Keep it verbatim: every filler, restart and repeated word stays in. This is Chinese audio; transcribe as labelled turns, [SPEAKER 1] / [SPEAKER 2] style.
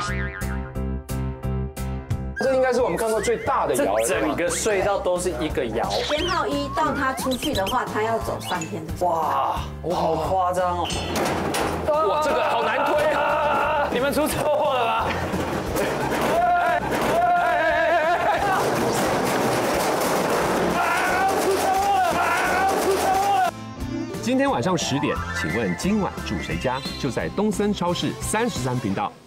[SPEAKER 1] 这应该是我们看过最大的窑了。
[SPEAKER 2] 整个隧道都是一个窑。
[SPEAKER 3] 编号一到他出去的话，他要走三天的。
[SPEAKER 2] 哇，哇，好夸张哦！
[SPEAKER 1] 哇，这个好难推啊！
[SPEAKER 2] 你们出车祸了吗？
[SPEAKER 4] 今天晚上十点，请问今晚住谁家？就在东森超市三十三频道。